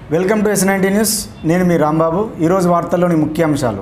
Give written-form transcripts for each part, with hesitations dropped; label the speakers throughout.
Speaker 1: Welcome to S90 news. నేను మీ రాంబాబు. ఈరోజు వార్తల్లోని ముఖ్యాంశాలు.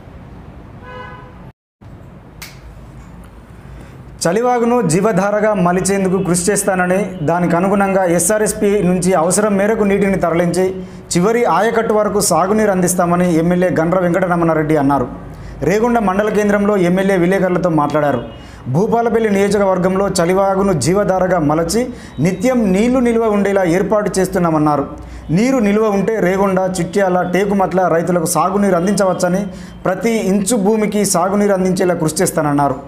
Speaker 1: చలివాగును జీవధారగా మలిచేందుకు కృషి చేస్తానని, దానికి అనుగుణంగా SRSP నుంచి అవసరం మేరకు నీటిని తరలించి చివరి ఆయకట్టు వరకు సాగునీరు అందిస్తామని ఎమ్మెల్యే గండ్ర వెంకటరమణారెడ్డి అన్నారు. రేగొండ మండల కేంద్రంలో ఎమ్మెల్యే విలేకరులతో మాట్లాడారు. భూపాలపల్లి నియోజకవర్గంలో చలివాగును జీవధారగా మలచి నిత్యం నీళ్లు నిల్వ ఉండేలా ఏర్పాటు చేస్తున్నామన్నారు. నీరు నిల్వ ఉంటే రేగొండ, చిట్యాల, టేకుమట్ల రైతులకు సాగునీరు అందించవచ్చని, ప్రతి ఇంచు భూమికి సాగునీరు అందించేలా కృషి చేస్తానన్నారు.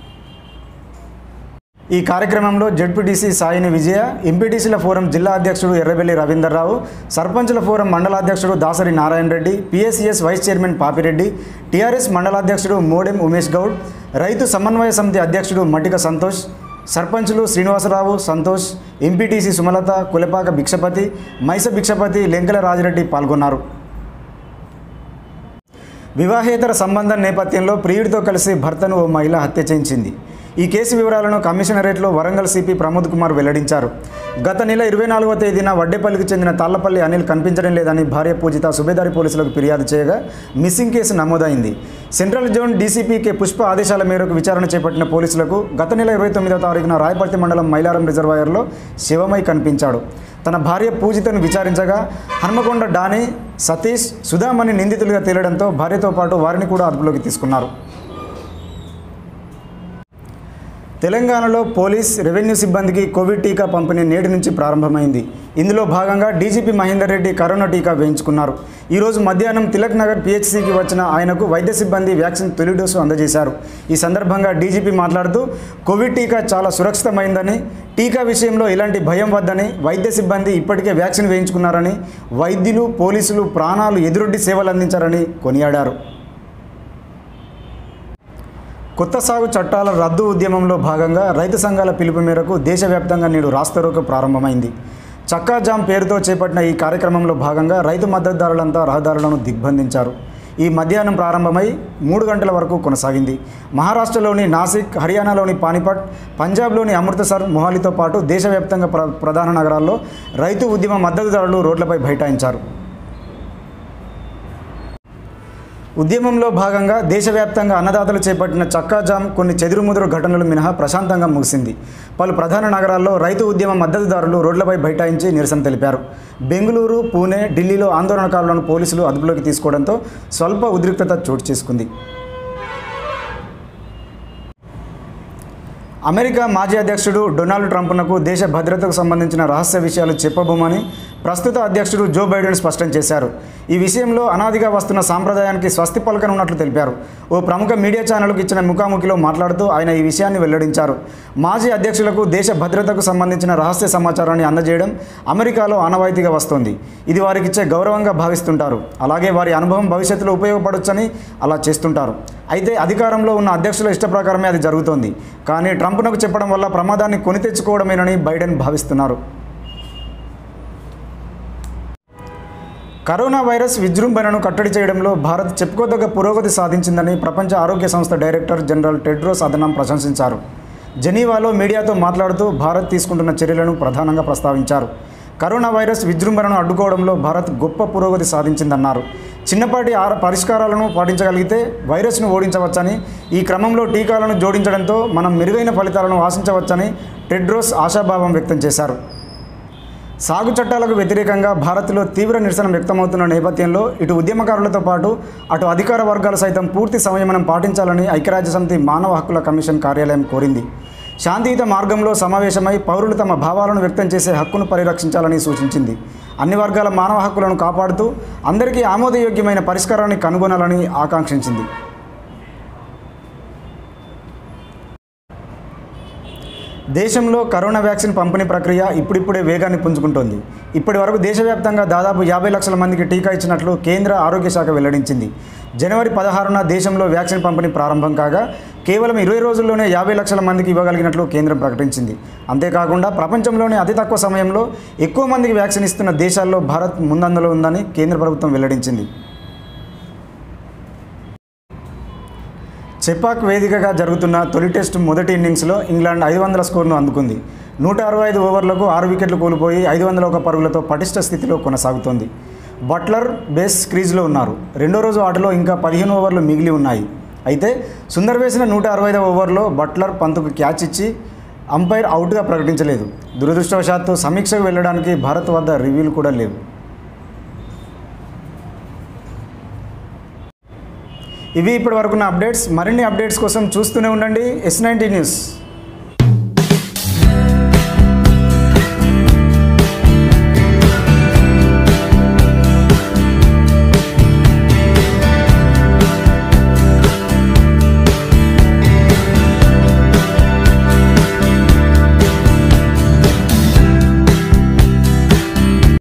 Speaker 1: ఈ కార్యక్రమంలో జెడ్పీటీసీ సాయిని విజయ, ఎంపీటీసీల ఫోరం జిల్లా అధ్యక్షుడు ఎర్రబెల్లి రవీందర్రావు, సర్పంచుల ఫోరం మండలాధ్యక్షుడు Dasari Narayana Reddy, PSCS vice chairman Papireddy, TRS మండలాధ్యక్షుడు మోడెం ఉమేష్ గౌడ్, రైతు సమన్వయ సమితి అధ్యక్షుడు మటిక సంతోష్, సర్పంచులు శ్రీనివాసరావు, సంతోష్, ఎంపీటీసీ సుమలత, కులపాక భిక్షపతి, మైస భిక్షపతి, లెంకల రాజిరెడ్డి పాల్గొన్నారు. వివాహేతర సంబంధం నేపథ్యంలో ప్రియుడితో కలిసి భర్తను ఓ మహిళ హత్య చేయించింది. ఈ కేసు వివరాలను కమిషనరేట్లో వరంగల్ సిపి ప్రమోద్ కుమార్ వెల్లడించారు. గత నెల 24వ తేదీన వడ్డేపల్లికి చెందిన తాళ్లపల్లి అనిల్ కనిపించడం లేదని భార్య పూజిత సుబేదారి పోలీసులకు ఫిర్యాదు చేయగా మిస్సింగ్ కేసు నమోదైంది. Central zone DCP K Pushpa ఆదేశాల మేరకు విచారణ చేపట్టిన పోలీసులకు గత నెల 29వ తారీఖున రాయపర్తి మండలం మైలారం రిజర్వాయర్లో శివమై కనిపించాడు. తన భార్య పూజితను విచారించగా హన్మకొండ డాని, సతీష్, సుధామణి నిందితులుగా తేలడంతో భార్యతో పాటు వారిని కూడా అదుపులోకి తీసుకున్నారు. తెలంగాణలో పోలీస్, రెవెన్యూ సిబ్బందికి కోవిడ్ టీకా పంపిణీ నేటి నుంచి ప్రారంభమైంది. ఇందులో భాగంగా డీజీపీ మహేందర్ రెడ్డి కరోనా టీకా వేయించుకున్నారు. ఈరోజు మధ్యాహ్నం తిలక్ నగర్ PHCకి వచ్చిన ఆయనకు వైద్య సిబ్బంది వ్యాక్సిన్ తొలి డోసు అందజేశారు. ఈ సందర్భంగా డీజీపీ మాట్లాడుతూ కోవిడ్ టీకా చాలా సురక్షితమైందని, టీకా విషయంలో ఎలాంటి భయం వద్దని, వైద్య సిబ్బంది ఇప్పటికే వ్యాక్సిన్ వేయించుకున్నారని, వైద్యులు, పోలీసులు ప్రాణాలు ఎదురొడ్డి సేవలు అందించారని కొనియాడారు. కొత్త సాగు చట్టాల రద్దు ఉద్యమంలో భాగంగా రైతు సంఘాల పిలుపు మేరకు దేశవ్యాప్తంగా నేడు రాస్తారోకో ప్రారంభమైంది. చక్కా జామ్ పేరుతో చేపట్టిన ఈ కార్యక్రమంలో భాగంగా రైతు మద్దతుదారులంతా రహదారులను దిగ్బంధించారు. ఈ మధ్యాహ్నం ప్రారంభమై 3 గంటల వరకు కొనసాగింది. మహారాష్ట్రలోని నాసిక్, హర్యానాలోని పానిపట్, పంజాబ్లోని అమృతసర్, మొహాలీతో పాటు దేశవ్యాప్తంగా ప్రధాన నగరాల్లో రైతు ఉద్యమ మద్దతుదారులు రోడ్లపై బైఠాయించారు. ఉద్యమంలో భాగంగా దేశవ్యాప్తంగా అన్నదాతలు చేపట్టిన చక్కా జామ్ కొన్ని చెదురుముదురు ఘటనలు మినహా ప్రశాంతంగా ముగిసింది. పలు ప్రధాన నగరాల్లో రైతు ఉద్యమ మద్దతుదారులు రోడ్లపై బైఠాయించి నిరసన తెలిపారు. బెంగళూరు, పూణె, ఢిల్లీలో ఆందోళనకారులను పోలీసులు అదుపులోకి తీసుకోవడంతో స్వల్ప ఉద్రిక్తత చోటు చేసుకుంది. అమెరికా మాజీ అధ్యక్షుడు డొనాల్డ్ ట్రంప్నకు దేశ భద్రతకు సంబంధించిన రహస్య విషయాలు చెప్పబోమని ప్రస్తుత అధ్యక్షుడు జో బైడెన్ స్పష్టం చేశారు. ఈ విషయంలో అనాదిగా వస్తున్న సాంప్రదాయానికి స్వస్తి పలకనున్నట్లు తెలిపారు. ఓ ప్రముఖ మీడియా ఛానల్కు ఇచ్చిన ముఖాముఖిలో మాట్లాడుతూ ఆయన ఈ విషయాన్ని వెల్లడించారు. మాజీ అధ్యక్షులకు దేశ భద్రతకు సంబంధించిన రహస్య సమాచారాన్ని అందజేయడం అమెరికాలో ఆనవాయితీగా వస్తోంది. ఇది వారికిచ్చే గౌరవంగా భావిస్తుంటారు. అలాగే వారి అనుభవం భవిష్యత్తులో ఉపయోగపడొచ్చని అలా చేస్తుంటారు. అయితే అధికారంలో ఉన్న అధ్యక్షుల ఇష్ట ప్రకారమే అది జరుగుతోంది. కానీ ట్రంప్నకు చెప్పడం వల్ల ప్రమాదాన్ని కొని తెచ్చుకోవడమేనని బైడెన్ భావిస్తున్నారు. కరోనా వైరస్ విజృంభణను కట్టడి చేయడంలో భారత్ చెప్పుకోదగ్గ పురోగతి సాధించిందని ప్రపంచ ఆరోగ్య సంస్థ డైరెక్టర్ జనరల్ టెడ్రోస్ అధనాం ప్రశంసించారు. జెనీవాలో మీడియాతో మాట్లాడుతూ భారత్ తీసుకుంటున్న చర్యలను ప్రధానంగా ప్రస్తావించారు. కరోనా వైరస్ విజృంభణను అడ్డుకోవడంలో భారత్ గొప్ప పురోగతి సాధించిందన్నారు. చిన్నపాటి పరిష్కారాలను పాటించగలిగితే వైరస్ను ఓడించవచ్చని, ఈ క్రమంలో టీకాలను జోడించడంతో మనం మెరుగైన ఫలితాలను ఆశించవచ్చని టెడ్రోస్ ఆశాభావం వ్యక్తం చేశారు. సాగు చట్టాలకు వ్యతిరేకంగా భారత్లో తీవ్ర నిరసన వ్యక్తమవుతున్న నేపథ్యంలో ఇటు ఉద్యమకారులతో పాటు అటు అధికార వర్గాలు సైతం పూర్తి సంయమనం పాటించాలని ఐక్యరాజ్యసమితి మానవ హక్కుల కమిషన్ కార్యాలయం కోరింది. శాంతియుత మార్గంలో సమావేశమై పౌరులు తమ భావాలను వ్యక్తం చేసే హక్కును పరిరక్షించాలని సూచించింది. అన్ని వర్గాల మానవ హక్కులను కాపాడుతూ అందరికీ ఆమోదయోగ్యమైన పరిష్కారాన్ని కనుగొనాలని ఆకాంక్షించింది. దేశంలో కరోనా వ్యాక్సిన్ పంపిణీ ప్రక్రియ ఇప్పుడిప్పుడే వేగాన్ని పుంజుకుంటోంది. ఇప్పటి వరకు దేశవ్యాప్తంగా దాదాపు 50 లక్షల మందికి టీకా ఇచ్చినట్లు కేంద్ర ఆరోగ్య శాఖ వెల్లడించింది. జనవరి 16న దేశంలో వ్యాక్సిన్ పంపిణీ ప్రారంభం కాగా కేవలం 20 రోజుల్లోనే 50 లక్షల మందికి ఇవ్వగలిగినట్లు కేంద్రం ప్రకటించింది. అంతేకాకుండా ప్రపంచంలోనే అతి తక్కువ సమయంలో ఎక్కువ మందికి వ్యాక్సిన్ ఇస్తున్న దేశాల్లో భారత్ ముందంజలో ఉందని కేంద్ర ప్రభుత్వం వెల్లడించింది. చెపాక్ వేదికగా జరుగుతున్న తొలి టెస్ట్ మొదటి ఇన్నింగ్స్లో ఇంగ్లాండ్ 500 స్కోర్ను అందుకుంది. 165 ఓవర్లకు 6 వికెట్లు కోల్పోయి 501 పరుగులతో పటిష్ట స్థితిలో కొనసాగుతోంది. బట్లర్ బేస్ క్రీజ్లో ఉన్నారు. రెండో రోజు ఆటలో ఇంకా 15 ఓవర్లు మిగిలి ఉన్నాయి. అయితే సుందర్ వేసిన 165వ ఓవర్లో బట్లర్ పంతుకు క్యాచ్ ఇచ్చి అంపైర్ అవుట్గా ప్రకటించలేదు. దురదృష్టవశాత్తు సమీక్షకు వెళ్ళడానికి భారత్ వద్ద రివ్యూలు కూడా లేవు. ఇవి ఇప్పటి వరకున్న అప్డేట్స్. మరిన్ని అప్డేట్స్ కోసం చూస్తూనే ఉండండి S90 న్యూస్.